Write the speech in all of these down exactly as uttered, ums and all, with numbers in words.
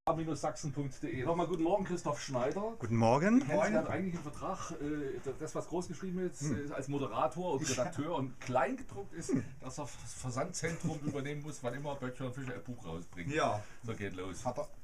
Sachsen punkt de. Nochmal guten Morgen, Christoph Schneider. Guten Morgen. Er hat eigentlich im Vertrag, äh, das was groß geschrieben ist, hm. als Moderator und Redakteur und klein gedruckt ist, dass er das Versandzentrum übernehmen muss, wann immer Böttcher und Fischer ein Buch rausbringt. Ja. So geht los. Hat er.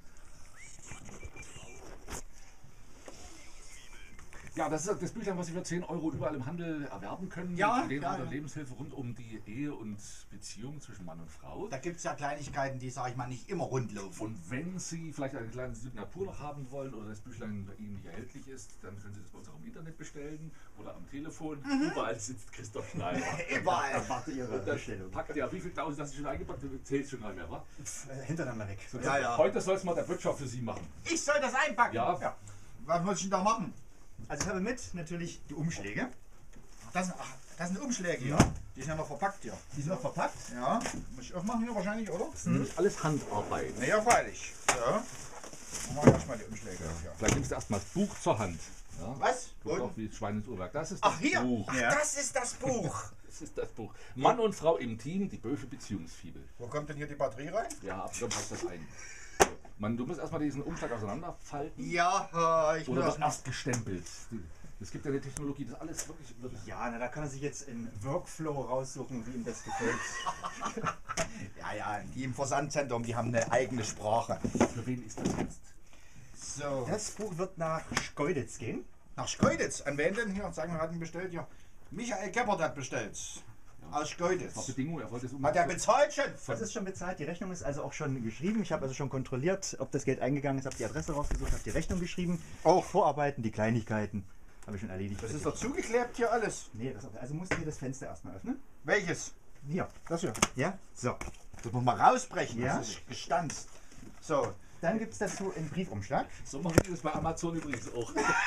Ja, das ist das Büchlein, was Sie für zehn Euro überall im Handel erwerben können. Ja, mit den ja, ja. ja. Lebenshilfe rund um die Ehe und Beziehung zwischen Mann und Frau. Da gibt es ja Kleinigkeiten, die, sage ich mal, nicht immer rund laufen. Und wenn Sie vielleicht eine kleine Signatur noch haben wollen oder das Büchlein bei Ihnen nicht erhältlich ist, dann können Sie das bei uns auch im Internet bestellen oder am Telefon. Mhm. Überall sitzt Christoph Schneider. Überall. Warte Ihre Bestellung. Packt ja, wie viel tausend hast du schon eingepackt? Du zählst schon gar nicht mehr, wa? Hintereinander weg. So, ja, ja. Heute soll es mal der Böttcher für Sie machen. Ich soll das einpacken? Ja. ja. Was muss ich denn da machen? Also ich habe mit natürlich die Umschläge. Das, ach, das sind Umschläge hier. Ja. Die sind ja noch verpackt hier. Die sind noch verpackt. Ja. Muss ich aufmachen hier wahrscheinlich, oder? Das ist nämlich alles Handarbeit. Na ja, freilich. Ja. Dann machen wir erstmal die Umschläge. Ja. Vielleicht nimmst du erstmal das Buch zur Hand. Ja. Was? Guck doch, wie Schwein ins Uhrwerk. Das ist das Ach hier, Buch. ach, Ja. das ist das Buch. Das ist das Buch. Mann und Frau im Team, die böse Beziehungsfibel. Wo kommt denn hier die Batterie rein? Ja, ab dann passt das ein. Man, du musst erstmal diesen Umschlag auseinanderfalten. Ja, ich muss Oder das wird erst gestempelt. Es gibt ja eine Technologie, das alles wirklich, wirklich. Ja, na, da kann er sich jetzt in Workflow raussuchen, wie ihm das gefällt. Ja, ja, die im Versandzentrum, die haben eine eigene Sprache. Für wen ist das jetzt? So. Das Buch wird nach Schkeuditz gehen. Nach Schkeuditz. An wen denn hier? Sagen wir, hat ihn bestellt hier. Michael Gebhardt hat bestellt. Ja. Aus Schkeuditz. War Bedingung, er wollte es Hat er bezahlt schon? Das ist schon bezahlt, die Rechnung ist also auch schon geschrieben. Ich habe also schon kontrolliert, ob das Geld eingegangen ist, habe die Adresse rausgesucht, habe die Rechnung geschrieben. Auch Vorarbeiten, die Kleinigkeiten habe ich schon erledigt. Das ist doch zugeklebt hier alles. Nee, das, also musst du hier das Fenster erstmal öffnen. Welches? Hier. Das hier. Ja, so. Das muss man rausbrechen. Ja. Das ist gestanzt. So. Dann gibt es dazu einen Briefumschlag. So machen die das bei Amazon übrigens auch.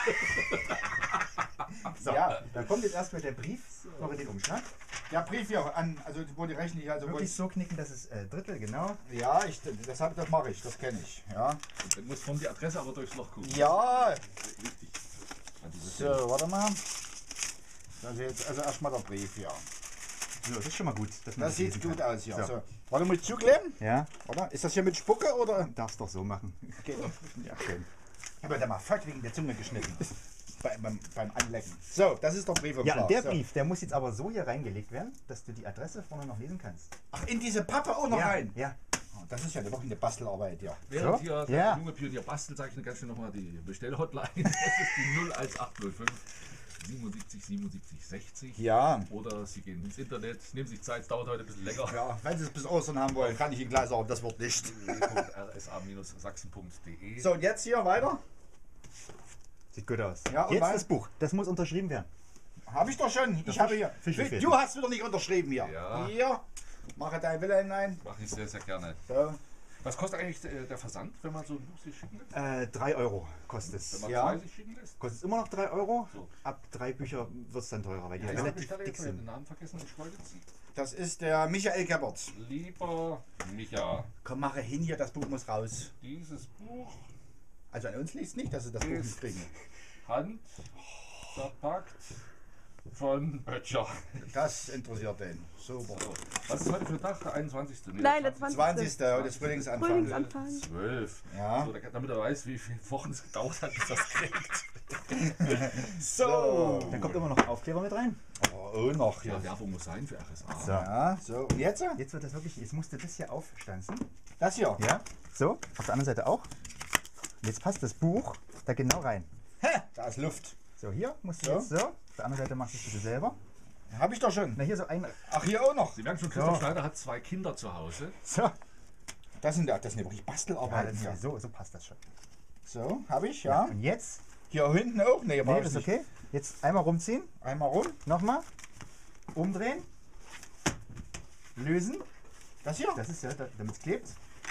So, Ja. da kommt jetzt erstmal der Brief noch in den Umschlag. Der Brief hier an, also wo die Rechnung, also wo Wirklich ich, so knicken, dass es äh, Drittel, genau. ja, ich, das, hab- das mache ich, das kenne ich. Ja. Dann muss von die Adresse aber durchs Loch gucken. Ja. Richtig. An dieses So, warte mal. Das ist jetzt also erstmal der Brief hier. So, das ist schon mal gut. dass man Das sieht lesen gut kann. aus hier. So. So. Warte, muss ich zukleben? Ja, Oder? Ist das hier mit Spucke oder? darfst doch so machen. Geht doch. Ja, schön. Ich habe da mal fett wegen der Zunge geschnitten. Bei, beim, beim Anlecken. So, das ist der Briefumschlag. Ja, und der so. Brief, der muss jetzt aber so hier reingelegt werden, dass du die Adresse vorne noch lesen kannst. Ach, in diese Pappe auch noch ja, rein? Ja. Oh, das ist ja wirklich eine Bastelarbeit, ja. Während So? hier der Ja. junge Pionier bastelt, sage ich Ihnen ganz schnell nochmal die Bestellhotline. Das ist die null eins acht null fünf siebenundsiebzig siebenundsiebzig sechzig. Ja. Oder Sie gehen ins Internet, nehmen sich Zeit, es dauert heute ein bisschen länger. Ja, wenn Sie es bis Ostern haben wollen, kann ich Ihnen gleich sagen, das wird nicht. w w w punkt r s a Bindestrich sachsen punkt de. So, und jetzt hier weiter. Sieht gut aus. Ja, und jetzt weiter? das Buch, das muss unterschrieben werden. Habe ich doch schon. Ich habe hier. Fischefäden. Du hast wieder nicht unterschrieben hier. Ja. Hier. Mache dein Wille hinein. Mache ich sehr, sehr gerne. So. Was kostet eigentlich der der Versand, wenn man so ein Buch sich schicken lässt? Äh, drei Euro kostet Wenn es. man Ja. zwei sich schicken lässt? Kostet es immer noch drei Euro. So. Ab drei Bücher wird es dann teurer, weil die Ja, ich relativ habe dick den sind. Namen vergessen, ich wollte jetzt. Das ist der Michael Gebhardt. Lieber Micha, Komm, mache hin hier, das Buch muss raus. dieses Buch Also an uns liegt nicht, dass sie das Buch nicht kriegen. Hand verpackt von Böttcher. Das interessiert den. Super. So. Was ist heute für ein Tag? Der einundzwanzigste? Nee, Nein, der zwanzigste. zwanzigste Heute ist Frühlingsanfang. Frühlingsanfang. zwölf. Ja. So, damit er weiß, wie viele Wochen es gedauert hat, bis das kriegt. So. Dann kommt immer noch Aufkleber mit rein. Oh, oh noch Ja, hier. Werbung muss sein für R S A. So. Ja, so. Und jetzt? Jetzt wird das wirklich, jetzt musst du das hier aufstanzen. Das hier. Ja. So, auf der anderen Seite auch. Und jetzt passt das Buch da genau rein. Hä? Da ist Luft. So, hier musst du So. jetzt so. Auf der anderen Seite machst du es bitte selber. Habe ich doch schon. Na, hier so ein. Ach, hier auch noch. Sie merken schon, Christoph Ja. Schneider hat zwei Kinder zu Hause. So. Das sind, das sind ja wirklich Ja, Bastelarbeiten das, hier. so, so passt das schon. So, habe ich, ja. Und jetzt? Hier hinten auch. Nee, Nee, brauch das ich ist nicht. okay. Jetzt einmal rumziehen. Einmal rum. Nochmal. Umdrehen. Lösen. Das hier. Das ist ja, damit es klebt.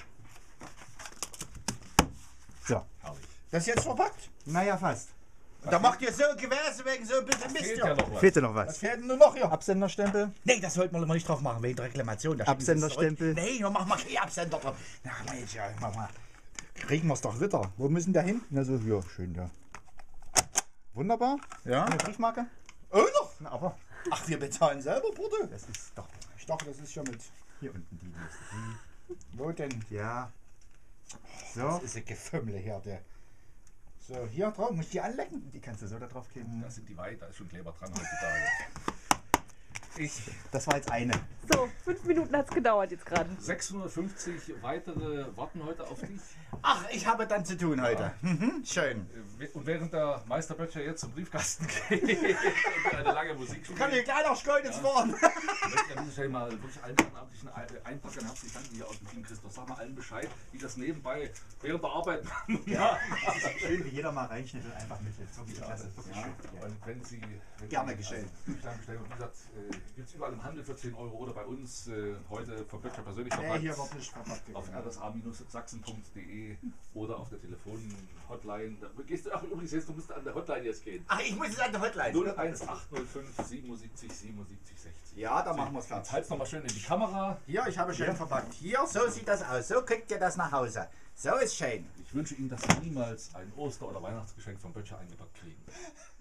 So. Herrlich. Das ist jetzt verpackt. Naja, fast. Und da macht ihr so Gewässe wegen so ein bisschen Mist Fehlt hier. ja noch was. Fehlt dir noch Was was? fehlt denn nur noch hier? Absenderstempel. Nee, das sollten wir mal nicht drauf machen, wegen der Reklamation. Da schicken sie es Absenderstempel. zurück. Nee, wir machen mal keinen Absender drauf. Na, Mensch, ja, mach mal. Kriegen wir es doch wieder. Wo müssen wir hin? Na so, ja, schön, ja. Wunderbar. Ja. Eine Briefmarke. Oh noch? Na, aber Ach, wir bezahlen selber, Bruder. das ist doch Ich dachte, das ist schon mit. hier unten die. die- Wo denn? Ja. So. Das ist ein Gefümmel hier. Der. So, hier drauf, muss ich die anlecken? Die kannst du so da drauf kleben. Da sind die weit, da ist schon Kleber dran heutzutage. Ich. Das war jetzt eine. So, fünf Minuten hat es gedauert jetzt gerade. sechshundertfünfzig weitere warten heute auf dich. Ach, ich habe dann zu tun heute. Mhm, schön. Und während der Meisterböttcher jetzt zum Briefkasten geht und eine lange Musik spielt, Kann ich gleich noch Schleunitz fahren? möchte ich an dieser Stelle mal wirklich allen ehrenamtlichen Einpackern herzlich danken hier aus dem Team Christoph. Sag mal allen Bescheid, die das nebenbei während der Arbeit machen. Ja, das ist schön, wie jeder mal reinschnitt und einfach mithilft. Wirklich Ja, klasse. das ist Wirklich schön. schön. Und wenn Sie wenn Gerne Sie geschehen. also Büchlein bestellen, und wie gesagt, äh, gibt es überall im Handel für zehn Euro oder bei uns äh, heute vom Böttcher persönlich Nee, verpackt. hier wird nicht verpackt. Auf r s a Sachsen punkt de oder auf der Telefon-Hotline. Da gehst du, ach übrigens, jetzt, du musst an der Hotline jetzt gehen. Ach, ich muss jetzt an der Hotline. null eins acht null fünf siebenundsiebzig siebenundsiebzig sechzig. Ja, da machen wir es Jetzt fertig. halt's nochmal schön in die Kamera. Hier, ich habe schön verpackt. Hier, so sieht das aus. So kriegt ihr das nach Hause. So ist schön. Ich wünsche Ihnen, dass Sie niemals ein Oster- oder Weihnachtsgeschenk vom Böttcher eingepackt kriegen.